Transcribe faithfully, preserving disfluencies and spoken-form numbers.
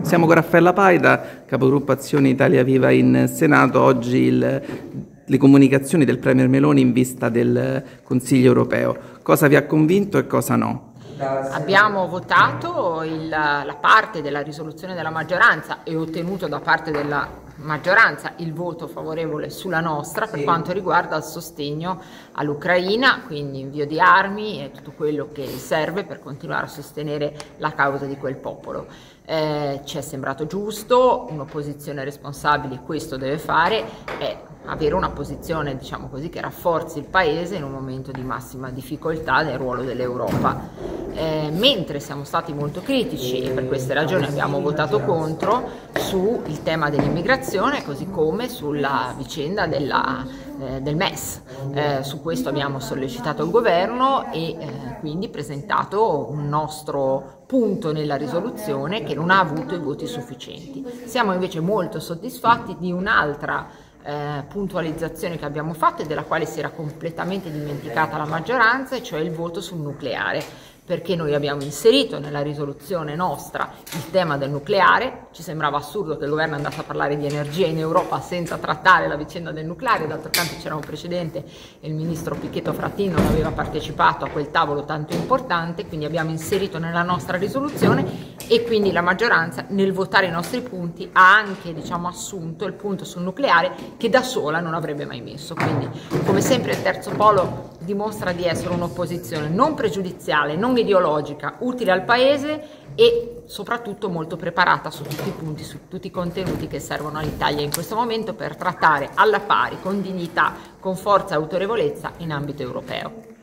Siamo con Raffaella Paita, capogruppo Azione Italia Viva in Senato. Oggi il, le comunicazioni del Premier Meloni in vista del Consiglio europeo. Cosa vi ha convinto e cosa no? Abbiamo votato il, la parte della risoluzione della maggioranza e ottenuto da parte della maggioranza il voto favorevole sulla nostra per sì. quanto riguarda il sostegno all'Ucraina, quindi invio di armi e tutto quello che serve per continuare a sostenere la causa di quel popolo. Eh, ci è sembrato giusto, un'opposizione responsabile questo deve fare, è avere una posizione, diciamo così, che rafforzi il Paese in un momento di massima difficoltà nel ruolo dell'Europa. Eh, mentre siamo stati molto critici e per queste ragioni abbiamo votato contro sul tema dell'immigrazione, così come sulla vicenda della, eh, del M E S. Eh, su questo abbiamo sollecitato il governo e eh, quindi presentato un nostro punto nella risoluzione che non ha avuto i voti sufficienti. Siamo invece molto soddisfatti di un'altra Eh, puntualizzazione che abbiamo fatto e della quale si era completamente dimenticata la maggioranza, e cioè il voto sul nucleare, perché noi abbiamo inserito nella risoluzione nostra il tema del nucleare. Ci sembrava assurdo che il governo andasse a parlare di energia in Europa senza trattare la vicenda del nucleare. D'altro canto c'era un precedente e il ministro Pichetto Fratin non aveva partecipato a quel tavolo tanto importante, quindi abbiamo inserito nella nostra risoluzione, e quindi la maggioranza nel votare i nostri punti ha anche, diciamo, assunto il punto sul nucleare che da sola non avrebbe mai messo. Quindi, come sempre, il terzo polo dimostra di essere un'opposizione non pregiudiziale, non ideologica, utile al Paese e soprattutto molto preparata su tutti i punti, su tutti i contenuti che servono all'Italia in questo momento per trattare alla pari, con dignità, con forza e autorevolezza in ambito europeo.